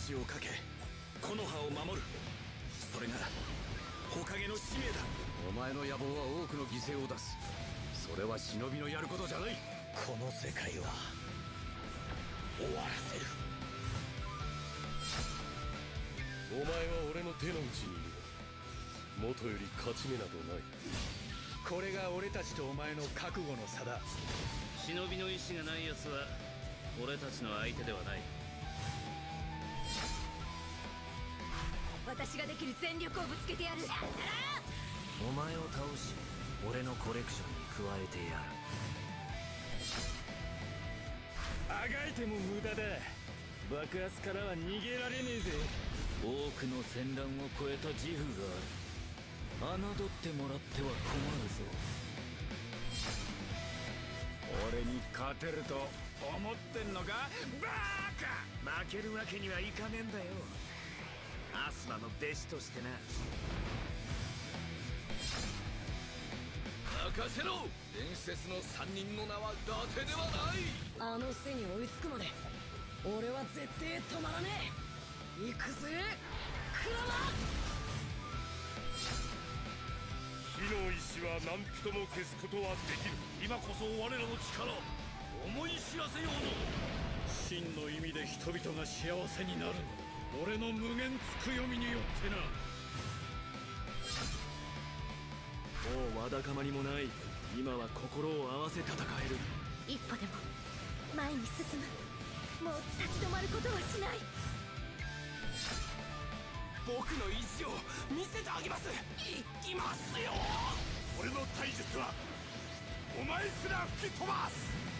命を懸け木の葉を守る。それが火影の使命だ。 お前の野望は多くの犠牲を出す。それは忍びのやることじゃない。 この世界は終わらせる。 お前は俺の手の内にいる。元より勝ち目などない。 これが俺たちとお前の覚悟の差だ。 忍びの意志がない奴は俺たちの相手ではない。 私ができる全力をぶつけてやる。 お前を倒し俺のコレクションに加えてやる。 あがいても無駄だ。爆発からは逃げられねえぜ。 多くの戦乱を超えた自負がある。侮ってもらっては困るぞ。 俺に勝てると思ってんのかバーカ。負けるわけにはいかねえんだよ、アスマの弟子としてな。 任せろ。伝説の3人の名は伊達ではない。 あの背に追いつくまで俺は絶対止まらねえ。行くぜクラマ。 火の石は何人も消すことはできる。今こそ我らの力思い知らせようぞ。 真の意味で人々が幸せになるのだ。俺の無限つくよみによってな。もうわだかまりもない。今は心を合わせ戦える。 一歩でも前に進む。もう立ち止まることはしない。 僕の意地を見せてあげます。いきますよ。 俺の体術はお前すら吹き飛ばす。